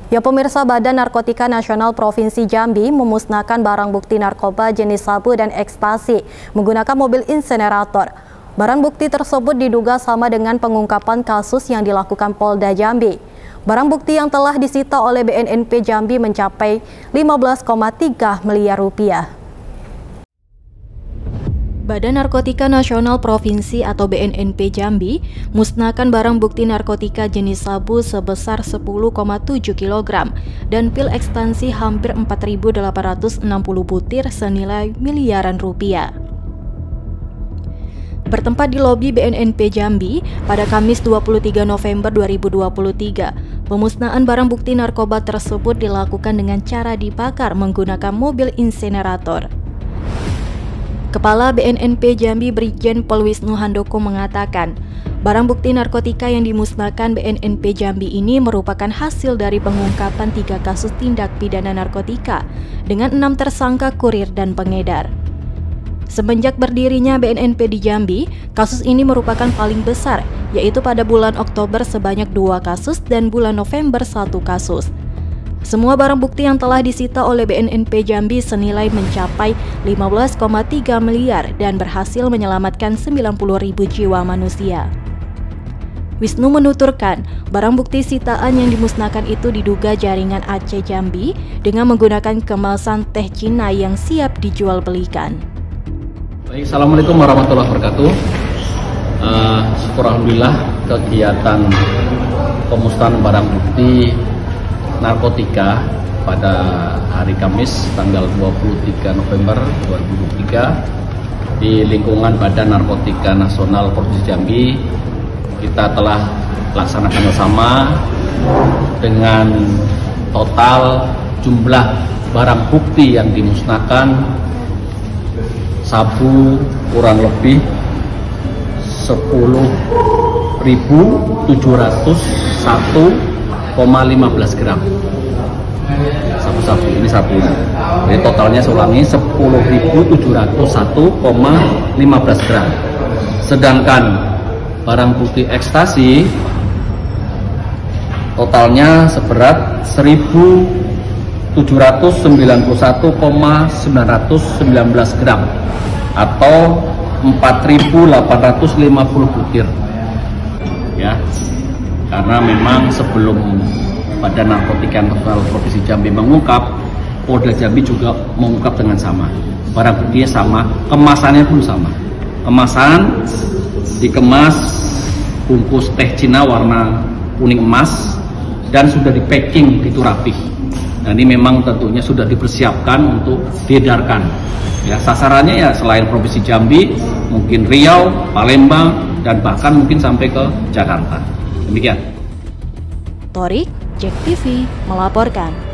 Ya pemirsa, Badan Narkotika Nasional Provinsi Jambi memusnahkan barang bukti narkoba jenis sabu dan ekstasi menggunakan mobil insenerator. Barang bukti tersebut diduga sama dengan pengungkapan kasus yang dilakukan Polda Jambi. Barang bukti yang telah disita oleh BNNP Jambi mencapai 15,3 miliar rupiah. Badan Narkotika Nasional Provinsi atau BNNP Jambi musnahkan barang bukti narkotika jenis sabu sebesar 10,7 kg dan pil ekstasi hampir 4.860 butir senilai miliaran rupiah. Bertempat di lobi BNNP Jambi pada Kamis 23 November 2023, pemusnahan barang bukti narkoba tersebut dilakukan dengan cara dibakar menggunakan mobil insenerator. Kepala BNNP Jambi Brigjen Pol Wisnu Handoko mengatakan, barang bukti narkotika yang dimusnahkan BNNP Jambi ini merupakan hasil dari pengungkapan 3 kasus tindak pidana narkotika dengan 6 tersangka kurir dan pengedar. Semenjak berdirinya BNNP di Jambi, kasus ini merupakan paling besar, yaitu pada bulan Oktober sebanyak 2 kasus dan bulan November 1 kasus. Semua barang bukti yang telah disita oleh BNNP Jambi senilai mencapai 15,3 miliar dan berhasil menyelamatkan 90.000 jiwa manusia. Wisnu menuturkan, barang bukti sitaan yang dimusnahkan itu diduga jaringan Aceh Jambi dengan menggunakan kemasan teh Cina yang siap dijual belikan. Baik, Assalamualaikum warahmatullahi wabarakatuh. Syukur alhamdulillah kegiatan pemusnahan barang bukti narkotika pada hari Kamis tanggal 23 November 2023 di lingkungan Badan Narkotika Nasional Provinsi Jambi kita telah laksanakan bersama dengan total jumlah barang bukti yang dimusnahkan sabu kurang lebih 10.701,15 gram sabu-sabu, ini sabu. Jadi totalnya saya ulangi 10.701,15 gram. Sedangkan barang bukti ekstasi totalnya seberat 1.791,919 gram atau 4.850 butir. Ya. Karena memang sebelum Badan Narkotika Nasional Provinsi Jambi mengungkap, Polda Jambi juga mengungkap dengan sama. Barang buktinya sama, kemasannya pun sama. Kemasan dikemas bungkus teh Cina warna kuning emas dan sudah di packing itu rapi. Nah, ini memang tentunya sudah dipersiapkan untuk diedarkan. Ya, sasarannya ya selain Provinsi Jambi, mungkin Riau, Palembang, dan bahkan mungkin sampai ke Jakarta. Demikian. Torik, JEK TV melaporkan.